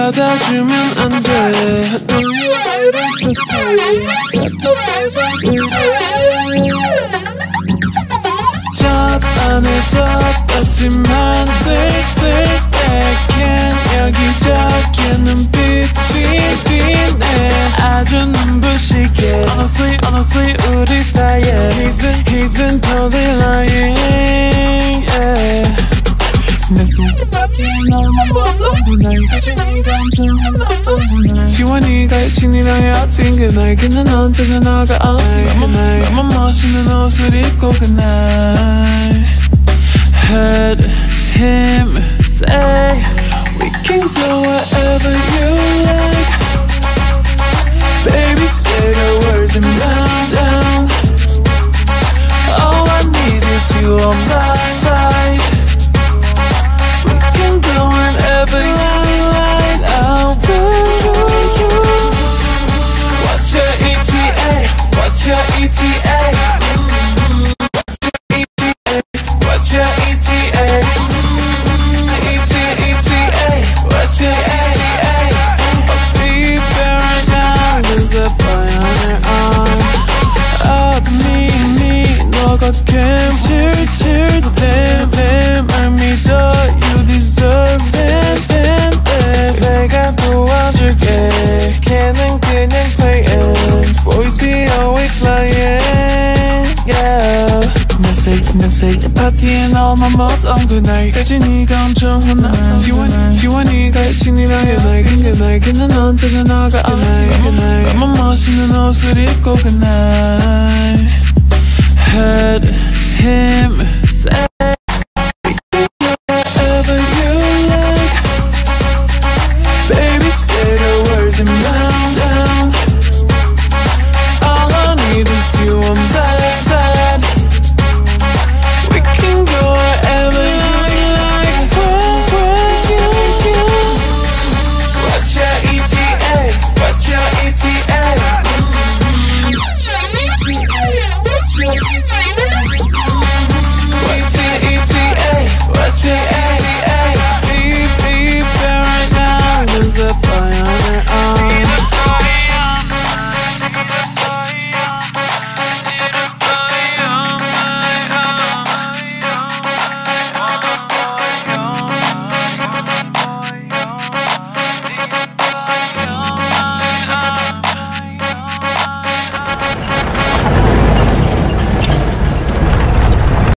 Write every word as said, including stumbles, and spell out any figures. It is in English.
받아주면 안 돼. No, you better just play. 답답해서 그래. 첫 안에 떴었지만 쓸쓸해. 여기저기 눈빛이 빛네. 아주 눈부시게. Honestly, honestly 우리 사이에 He's been, he's been totally lying, yeah. 내 손바닥에 너만 보던 그날 혜진이가 엄청 혼났던 그날 지원이가 혜진이랑 헤어진 그날 그는 언제나 너가 없이 그날 너만 멋있는 옷을 입고 그날 Heard him say We can go wherever you like Baby say the words and down, down All I need is you on my side Whenever you like, I'll be you. What's your E T A? What's your E T A? What's your E T A? E T E T A. What's your E T A? I'll be there right now. There's a boy on your arm. Up me, me, 너가 camp, cheer, the damn, damn, I 믿어, you deserve it, damn, damn. 내가 도와줄게, 걔는 그냥 playing, boys be always lying, yeah. 내 새, 내 새, 파티에 너만 못온 그날, 혜진이가 엄청 혼나, 지원, 지원이가 혜진이랑 연락인 그날, 그는 언제나 너가 없는 그날, 너만 멋있는 옷을 입고 그날. Heard him